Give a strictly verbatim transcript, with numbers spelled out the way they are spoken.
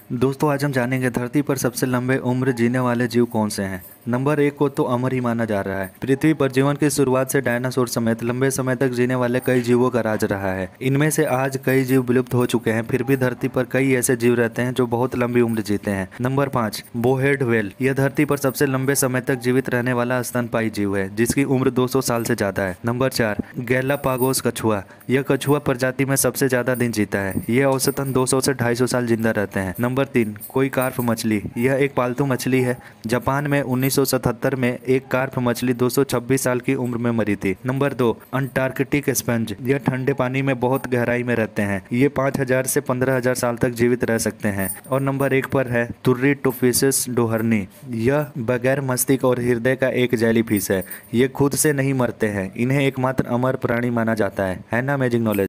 दोस्तों आज हम जानेंगे धरती पर सबसे लंबे उम्र जीने वाले जीव कौन से हैं। नंबर एक को तो अमर ही माना जा रहा है। पृथ्वी पर जीवन की शुरुआत से डायनासोर समेत लंबे समय तक जीने वाले कई जीवों का राज रहा है। इनमें से आज कई जीव विलुप्त हो चुके हैं, फिर भी धरती पर कई ऐसे जीव रहते हैं जो बहुत लंबी उम्र जीते हैं। नंबर पाँच, बोहेड व्हेल। यह धरती पर सबसे लंबे समय तक जीवित रहने वाला स्तनपायी जीव है, जिसकी उम्र दो सौ साल से ज्यादा है। नंबर चार, गैलापागोस कछुआ। यह कछुआ प्रजाति में सबसे ज्यादा दिन जीता है। यह औसतन दो सौ से ढाई सौ साल जिंदा रहते हैं। नंबर तीन, कोई कार्प मछली। यह एक पालतू मछली है। जापान में उन्नीस सौ सतहत्तर में एक कार्प मछली दो सौ छब्बीस साल की उम्र में मरी थी। नंबर दो, अंटार्कटिक स्पंज। यह ठंडे पानी में बहुत गहराई में रहते हैं। ये पाँच हजार से पंद्रह हजार साल तक जीवित रह सकते हैं। और नंबर एक पर है तुर्री टोफिसिस डोहरनी। यह बगैर मस्तिष्क और हृदय का एक जेलीफिश है। ये खुद से नहीं मरते हैं। इन्हें एकमात्र अमर प्राणी माना जाता है है ना अमेजिंग नॉलेज।